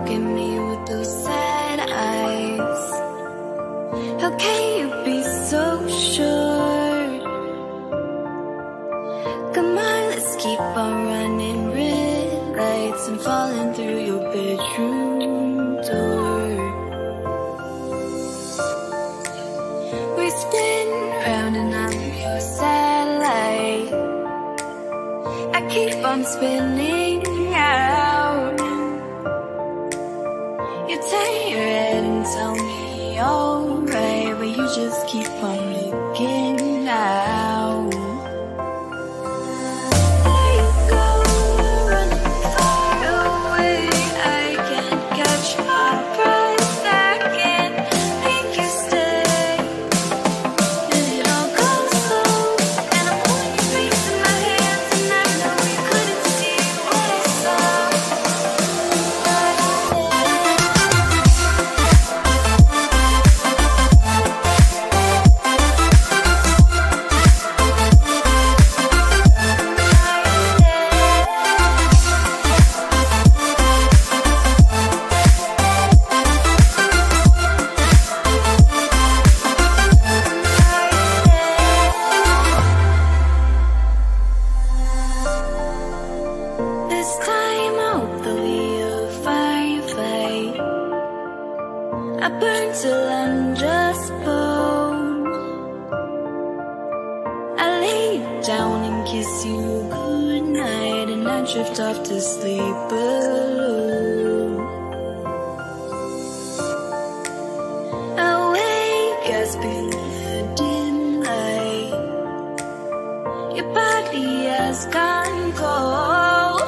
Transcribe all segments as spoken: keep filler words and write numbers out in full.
look at me with those sad eyes. How can you be so sure? Come on, let's keep on running red lights and falling through your bedroom door. We spin round and I'm your satellite. I keep on spinning out. You turn your head and tell me alright, but you just keep on looking out. There you go, running far away. I can't catch my breath. I can't make you stay. And it all goes slow, and I'm holding your face in my hands, and I know you couldn't see what I saw. This time I hope that we'll firefly. I burn till I'm just bone. I lay you down and kiss you goodnight, and I drift off to sleep alone. I wake gasping in the dim light. Your body has gone cold.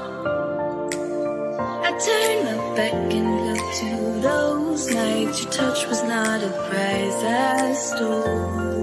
I turn my back and look to those nights. Your touch was not a prize I stole.